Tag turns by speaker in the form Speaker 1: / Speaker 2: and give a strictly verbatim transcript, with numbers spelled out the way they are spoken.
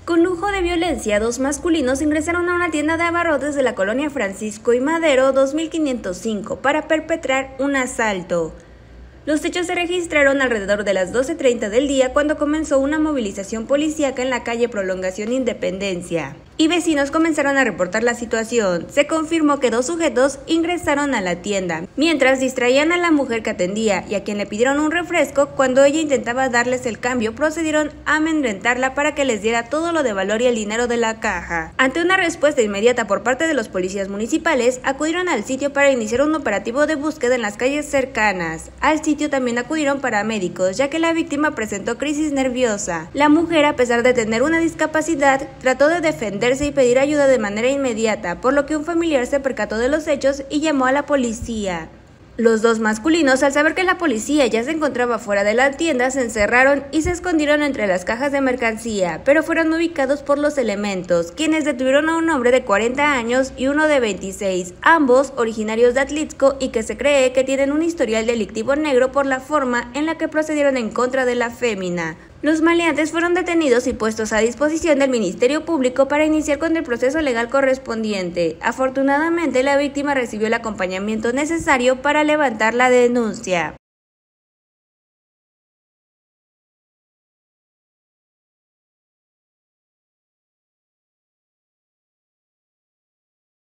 Speaker 1: Con lujo de violencia, dos masculinos ingresaron a una tienda de abarrotes de la colonia Francisco y Madero dos mil quinientos cinco para perpetrar un asalto. Los hechos se registraron alrededor de las doce treinta del día cuando comenzó una movilización policíaca en la calle Prolongación Independencia, y vecinos comenzaron a reportar la situación. Se confirmó que dos sujetos ingresaron a la tienda, mientras distraían a la mujer que atendía y a quien le pidieron un refresco. Cuando ella intentaba darles el cambio, procedieron a amedrentarla para que les diera todo lo de valor y el dinero de la caja. Ante una respuesta inmediata por parte de los policías municipales, acudieron al sitio para iniciar un operativo de búsqueda en las calles cercanas. Al sitio también acudieron paramédicos, ya que la víctima presentó crisis nerviosa. La mujer, a pesar de tener una discapacidad, trató de defenderse y pedir ayuda de manera inmediata, por lo que un familiar se percató de los hechos y llamó a la policía. Los dos masculinos, al saber que la policía ya se encontraba fuera de la tienda, se encerraron y se escondieron entre las cajas de mercancía, pero fueron ubicados por los elementos, quienes detuvieron a un hombre de cuarenta años y uno de veintiséis, ambos originarios de Atlixco y que se cree que tienen un historial delictivo negro por la forma en la que procedieron en contra de la fémina. Los maleantes fueron detenidos y puestos a disposición del Ministerio Público para iniciar con el proceso legal correspondiente. Afortunadamente, la víctima recibió el acompañamiento necesario para levantar la denuncia.